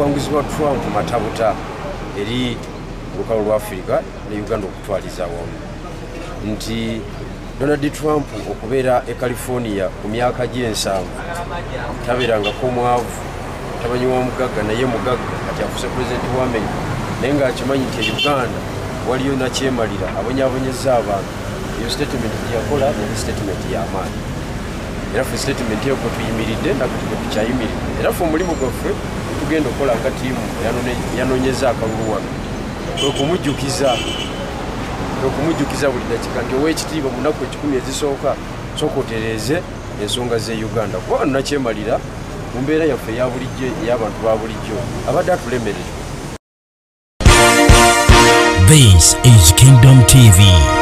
obuwanguzi bwa Trump matabuta eri olukalu lwa Africa ne Uganda okutwaliza wamu nti Donald Trump okubeera e California ku myaka gy'ensanvu tabeerangako omwavu tamanyi wa mugagga naye mugagga kati afuse pulezidenti wa Amerika naye ng'akimanyi nti Uganda waliyo nakyemalira abonyaabonyeza abantu iyo statement yakola ne statement y'amaanyi era ffe statement eyo kwe tuyimiridde nakati kwe tukyayimiridde era ffe omulimu gwaffe tugenda okukola nga ttiimu yanoonyeza akalulu wano okumujjukiza buli dakika nti ow'ekitiibwa mu nnaku 10 ezisooka sooka otereeze ensonga z'e Uganda kuba wano nakyemalira mu mbeera yaffe eya bulijjo ey'abantu ba bulijjo abadde atulemerera. This is Kingdom TV.